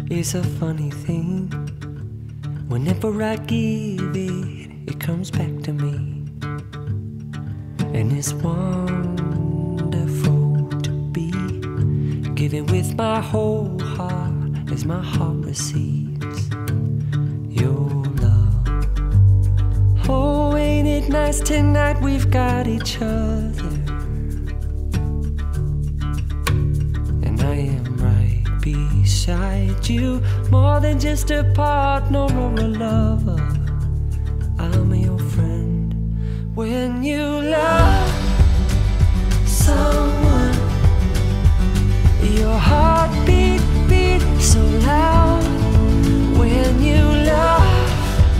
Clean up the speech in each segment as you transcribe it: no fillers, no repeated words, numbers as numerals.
is a funny thing. Whenever I give it, it comes back to me. And it's wonderful to be giving with my whole heart as my heart receives your love. Oh, ain't it nice tonight we've got each other. And I am right beside you, more than just a partner or a lover. I'm your friend. When you love someone, your heart beat so loud. When you love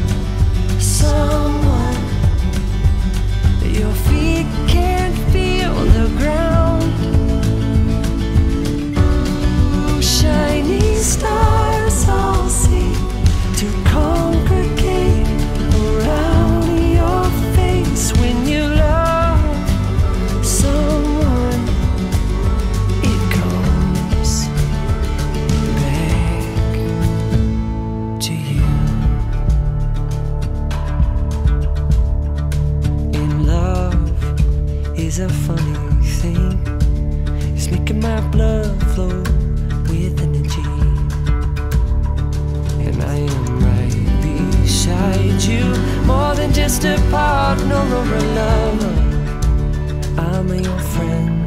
someone, your feet can't feel the ground. Ooh, shining stars all seem to congregate around your face. When you love someone, it comes back to you. In love is a funny thing. It's making my blood flow with energy. And I am right beside you, more than just a partner or a lover. I'm your friend.